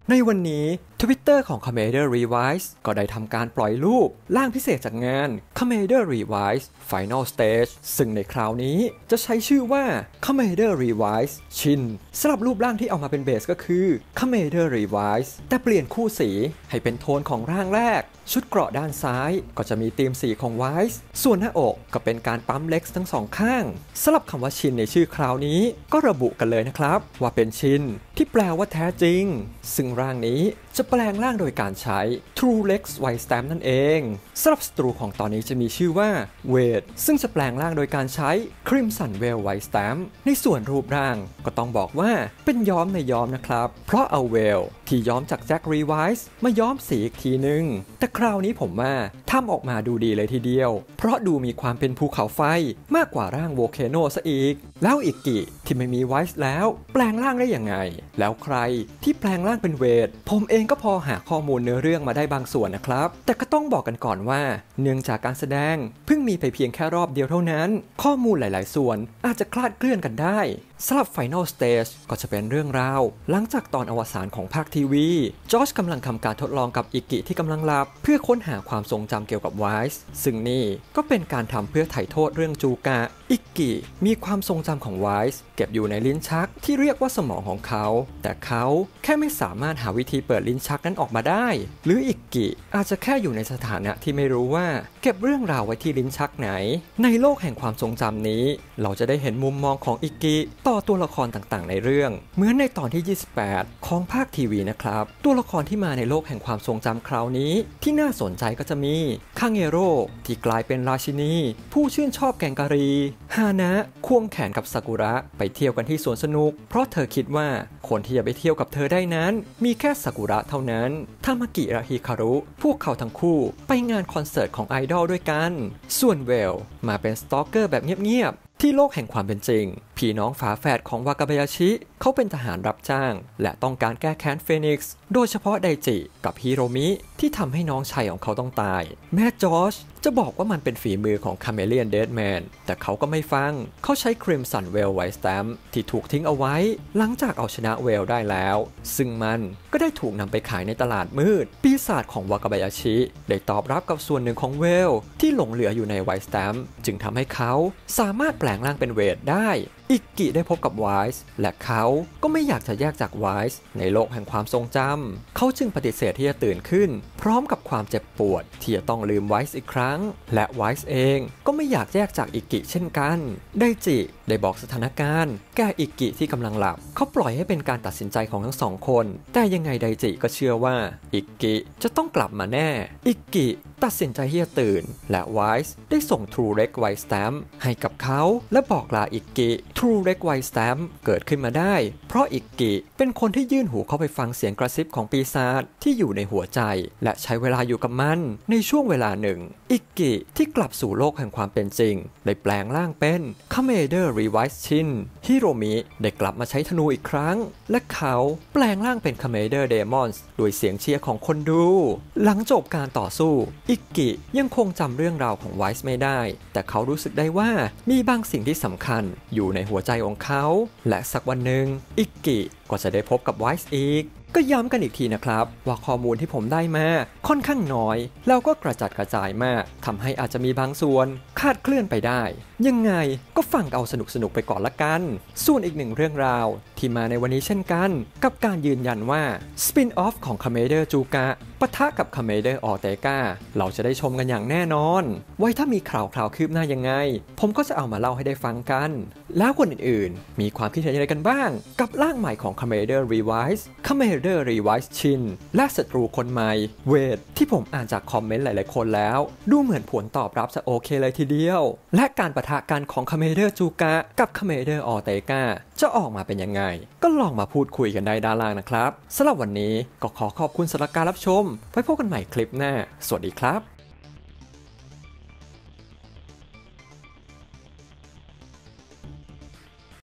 ในวันนี้ Twitter ของ Commander Revise ก็ได้ทำการปล่อยรูปร่างพิเศษจากงาน Commander Revise Final Stage ซึ่งในคราวนี้จะใช้ชื่อว่า Commander Revise Shin สำหรับรูปร่างที่เอามาเป็นเบสก็คือ Commander Revise แต่เปลี่ยนคู่สีให้เป็นโทนของร่างแรกชุดเกราะด้านซ้ายก็จะมีธีมสีของ Wise ส่วนหน้าอกก็เป็นการปั๊มเล็กทั้งสองข้างสำหรับคำว่าชินในชื่อคราวนี้ก็ระบุกันเลยนะครับว่าเป็นชินที่แปลว่าแท้จริงซึ่งร่างนี้จะแปลงร่างโดยการใช้ True Lex White Stamp นั่นเองสำหรับศัตรูของตอนนี้จะมีชื่อว่า Wade ซึ่งจะแปลงร่างโดยการใช้ Crimson Veil White Stamp ในส่วนรูปร่างก็ต้องบอกว่าเป็นย้อมในย้อมนะครับเพราะเอาเวลที่ย้อมจาก Jack Revise มาย้อมสีอีกทีนึงแต่คราวนี้ผมว่าทำออกมาดูดีเลยทีเดียวเพราะดูมีความเป็นภูเขาไฟมากกว่าร่างโวลเคโนซะอีกแล้วอิกิที่ไม่มีไวส์แล้วแปลงร่างได้ยังไงแล้วใครที่แปลงร่างเป็นเวทผมเองก็พอหาข้อมูลเนื้อเรื่องมาได้บางส่วนนะครับแต่ก็ต้องบอกกันก่อนว่าเนื่องจากการแสดงเพิ่งมีไปเพียงแค่รอบเดียวเท่านั้นข้อมูลหลายๆส่วนอาจจะคลาดเคลื่อนกันได้สำหรับ Final Stage ก็จะเป็นเรื่องราวหลังจากตอนอวสานของภาคทีวีจอร์จกำลังทำการทดลองกับอิกิที่กำลังหลับเพื่อค้นหาความทรงจำเกี่ยวกับไวส์ซึ่งนี่ก็เป็นการทำเพื่อไถ่โทษเรื่องจูกะอิกิมีความทรงจำของไวส์เก็บอยู่ในลิ้นชักที่เรียกว่าสมองของเขาแต่เขาแค่ไม่สามารถหาวิธีเปิดลิ้นชักนั้นออกมาได้หรืออิกิอาจจะแค่อยู่ในสถานะที่ไม่รู้ว่าเก็บเรื่องราวไว้ที่ลิ้นชักไหนในโลกแห่งความทรงจำนี้เราจะได้เห็นมุมมองของอิกิต่อตัวละครต่างๆในเรื่องเหมือนในตอนที่ 28 ของภาคทีวีนะครับตัวละครที่มาในโลกแห่งความทรงจำคราวนี้ที่น่าสนใจก็จะมีคังเอโร่ที่กลายเป็นราชินีผู้ชื่นชอบแกงกะหรี่ฮานะควงแขนกับซากุระไปเที่ยวกันที่สวนสนุกเพราะเธอคิดว่าคนที่จะไปเที่ยวกับเธอได้นั้นมีแค่ซากุระเท่านั้นทามากิและฮิคารุพวกเขาทั้งคู่ไปงานคอนเสิร์ตของไอดอลด้วยกันส่วนเวลมาเป็นสตอกเกอร์แบบเงียบๆที่โลกแห่งความเป็นจริงพี่น้องฝาแฝดของวากาเบยาชิเขาเป็นทหารรับจ้างและต้องการแก้แค้นเฟนิกซ์โดยเฉพาะไดจิกับฮิโรมิที่ทำให้น้องชายของเขาต้องตายแม่จอร์จจะบอกว่ามันเป็นฝีมือของคาเมเลียนเดดแมนแต่เขาก็ไม่ฟังเขาใช้ครีมสันเวลไวท์สแตมป์ที่ถูกทิ้งเอาไว้หลังจากเอาชนะเวลได้แล้วซึ่งมันก็ได้ถูกนำไปขายในตลาดมืดปีศาจของวากาเบยาชิได้ตอบรับกับส่วนหนึ่งของเวลที่หลงเหลืออยู่ในไวท์สแตมป์จึงทำให้เขาสามารถแปลงร่างเป็นเวทได้อิกิได้พบกับไวส์และเขาก็ไม่อยากจะแยกจากไวส์ในโลกแห่งความทรงจำเขาจึงปฏิเสธที่จะตื่นขึ้นพร้อมกับความเจ็บปวดที่จะต้องลืมไวส์อีกครั้งและไวส์เองก็ไม่อยากแยกจากอิกิเช่นกันไดจิได้บอกสถานการณ์แก่อิกิที่กำลังหลับเขาปล่อยให้เป็นการตัดสินใจของทั้งสองคนแต่ยังไงไดจิก็เชื่อว่าอิกิจะต้องกลับมาแน่อิกิตัดสินใจที่จะตื่นและไวส์ได้ส่ง True Red White Stamp ให้กับเขาและบอกลาอิกิ True Red White Stamp เกิดขึ้นมาได้เพราะอิกิเป็นคนที่ยื่นหูเข้าไปฟังเสียงกระซิบของปีศาจที่อยู่ในหัวใจและใช้เวลาอยู่กับมันในช่วงเวลาหนึ่งอิกิที่กลับสู่โลกแห่งความเป็นจริงได้แปลงร่างเป็น Commander Revise Shin ฮิโรมิได้กลับมาใช้ธนูอีกครั้งและเขาแปลงร่างเป็น Commander Demons โดยเสียงเชียร์ของคนดูหลังจบการต่อสู้อิกิยังคงจำเรื่องราวของไวส์ไม่ได้แต่เขารู้สึกได้ว่ามีบางสิ่งที่สำคัญอยู่ในหัวใจของเขาและสักวันหนึ่งอิกิก็จะได้พบกับไวส์อีกก็ย้ำกันอีกทีนะครับว่าข้อมูลที่ผมได้มาค่อนข้างน้อยแล้วก็กระจัดกระจายมากทำให้อาจจะมีบางส่วนคลาดเคลื่อนไปได้ยังไงก็ฟังเอาสนุกไปก่อนละกันส่วนอีกหนึ่งเรื่องราวที่มาในวันนี้เช่นกันกับการยืนยันว่าสปินออฟของคาเมเดอร์จูกะปะทะกับคาเมเดอร์ออเตกาเราจะได้ชมกันอย่างแน่นอนไว้ถ้ามีข่าวคืบหน้ายังไงผมก็จะเอามาเล่าให้ได้ฟังกันแล้วคนอื่นๆมีความคิดเห็นอะไรกันบ้างกับร่างใหม่ของ Commander Revise Commander Revise Shin และศัตรูคนใหม่เวทที่ผมอ่านจากคอมเมนต์หลายๆคนแล้วดูเหมือนผลตอบรับจะโอเคเลยทีเดียวและการปะทะกันของ Commander จูกะกับ Commander ออเตกาจะออกมาเป็นยังไงก็ลองมาพูดคุยกันได้ด้านล่างนะครับสำหรับวันนี้ก็ขอขอบคุณสำหรับการรับชมไว้พบกันใหม่คลิปหน้าสวัสดีครับ